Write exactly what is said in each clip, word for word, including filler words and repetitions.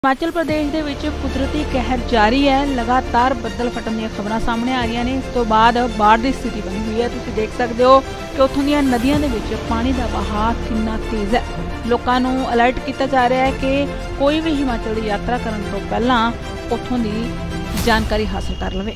हिमाचल प्रदेश ਦੇ ਵਿੱਚ ਕੁਦਰਤੀ ਕਹਿਰ ਜਾਰੀ ਹੈ। ਲਗਾਤਾਰ ਬੱਦਲ ਫਟਣ ਦੀਆਂ ਖਬਰਾਂ ਸਾਹਮਣੇ ਆ ਰਹੀਆਂ ਨੇ। ਇਸ ਤੋਂ ਬਾਅਦ ਬਾੜ ਦੀ ਸਥਿਤੀ ਬਣੀ ਹੋਈ ਹੈ। ਤੁਸੀਂ ਦੇਖ ਸਕਦੇ ਹੋ ਕਿ ਉੱਥੋਂ ਦੀਆਂ ਨਦੀਆਂ ਦੇ ਵਿੱਚ ਪਾਣੀ ਦਾ ਵਹਾਅ ਕਿੰਨਾ ਤੇਜ਼ ਹੈ। ਲੋਕਾਂ ਨੂੰ ਅਲਰਟ ਕੀਤਾ ਜਾ ਰਿਹਾ ਹੈ ਕਿ ਕੋਈ ਵੀ ਹਿਮਾਚਲ ਦੀ ਯਾਤਰਾ ਕਰਨ ਤੋਂ ਪਹਿਲਾਂ ਉੱਥੋਂ ਦੀ ਜਾਣਕਾਰੀ ਹਾਸਲ ਕਰ ਲਵੇ।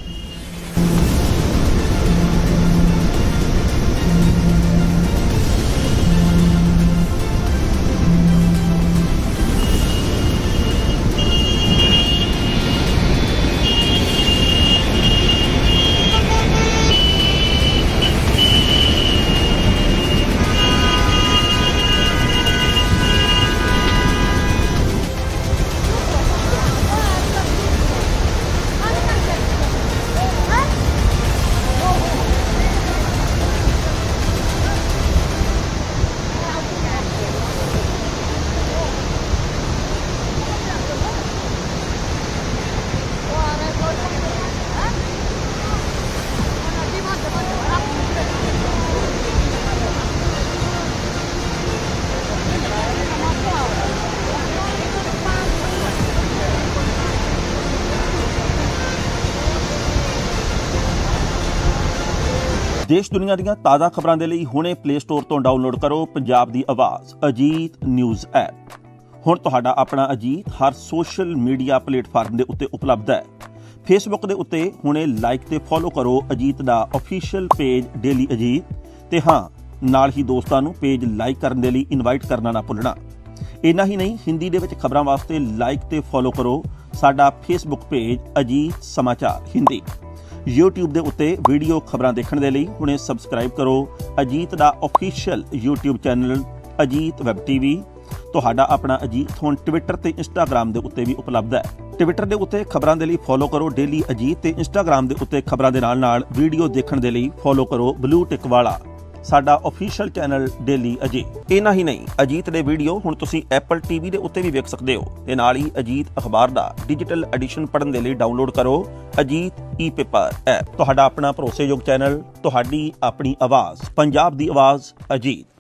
देश दुनिया ਦੀਆਂ ਤਾਜ਼ਾ ਖਬਰਾਂ ਦੇ ਲਈ ਹੁਣੇ ਪਲੇ ਸਟੋਰ ਤੋਂ ਡਾਊਨਲੋਡ ਕਰੋ ਪੰਜਾਬ ਦੀ ਆਵਾਜ਼ ਅਜੀਤ ਨਿਊਜ਼ ਐਪ। ਹੁਣ ਤੁਹਾਡਾ ਆਪਣਾ ਅਜੀਤ ਹਰ ਸੋਸ਼ਲ ਮੀਡੀਆ ਪਲੇਟਫਾਰਮ ਦੇ ਉੱਤੇ ਉਪਲਬਧ ਹੈ। ਫੇਸਬੁੱਕ ਦੇ ਉੱਤੇ ਹੁਣੇ ਲਾਈਕ ਤੇ ਫੋਲੋ ਕਰੋ ਅਜੀਤ ਦਾ ਅਫੀਸ਼ੀਅਲ ਪੇਜ ਡੇਲੀ ਅਜੀਤ ਤੇ ਹਾਂ ਨਾਲ ਹੀ ਦੋਸਤਾਂ ਨੂੰ ਪੇਜ ਲਾਈਕ ਕਰਨ ਦੇ ਲਈ ਇਨਵਾਈਟ ਕਰਨਾ ਨਾ ਭੁੱਲਣਾ। ਇੰਨਾ ਹੀ ਨਹੀਂ, ਹਿੰਦੀ ਦੇ ਵਿੱਚ ਖਬਰਾਂ ਵਾਸਤੇ ਲਾਈਕ ਤੇ ਫੋਲੋ ਕਰੋ ਸਾਡਾ ਫੇਸਬੁੱਕ ਪੇਜ ਅਜੀਤ ਸਮਾਚਾਰ ਹਿੰਦੀ। YouTube ਦੇ ਉੱਤੇ ਵੀਡੀਓ ਖਬਰਾਂ ਦੇਖਣ ਦੇ ਲਈ ਹੁਣੇ ਸਬਸਕ੍ਰਾਈਬ ਕਰੋ ਅਜੀਤ ਦਾ official YouTube channel Ajit web TV. ਤੁਹਾਡਾ ਆਪਣਾ ਅਜੀਤ ਹੁਣ ਟਵਿੱਟਰ ਤੇ ਇੰਸਟਾਗ੍ਰਾਮ ਦੇ ਉੱਤੇ ਵੀ ਉਪਲਬਧ ਹੈ। ਟਵਿੱਟਰ ਦੇ ਉੱਤੇ ਖਬਰਾਂ ਦੇ ਲਈ ਫੋਲੋ ਕਰੋ ਡੇਲੀ ਅਜੀਤ ਤੇ ਇੰਸਟਾਗ੍ਰਾਮ ਦੇ ਉੱਤੇ ਖਬਰਾਂ ਦੇ ਨਾਲ ਨਾਲ ਵੀਡੀਓ ਦੇਖਣ ਦੇ ਲਈ ਫੋਲੋ ਕਰੋ ਬਲੂ ਟਿਕ ਵਾਲਾ ਸਾਡਾ ਅਫੀਸ਼ੀਅਲ ਚੈਨਲ ਡੇਲੀ ਅਜੀਤ। ਇੰਨਾ ਹੀ ਨਹੀਂ, ਅਜੀਤ ਦੇ ਵੀਡੀਓ ਹੁਣ ਤੁਸੀਂ ਐਪਲ ਟੀਵੀ ਦੇ ਉੱਤੇ ਵੀ ਵੇਖ ਸਕਦੇ ਹੋ ਤੇ ਨਾਲ ਹੀ ਅਜੀਤ ਅਖਬਾਰ ਦਾ ਡਿਜੀਟਲ ਐਡੀਸ਼ਨ ਪੜ੍ਹਨ ਦੇ ਲਈ ਡਾਊਨਲੋਡ ਕਰੋ ਅਜੀਤ ਈ ਪੇਪਰ ਐਪ। ਤੁਹਾਡਾ ਆਪਣਾ ਭਰੋਸੇਯੋਗ ਚੈਨਲ, ਤੁਹਾਡੀ ਆਪਣੀ ਆਵਾਜ਼, ਪੰਜਾਬ ਦੀ ਆਵਾਜ਼ ਅਜੀਤ।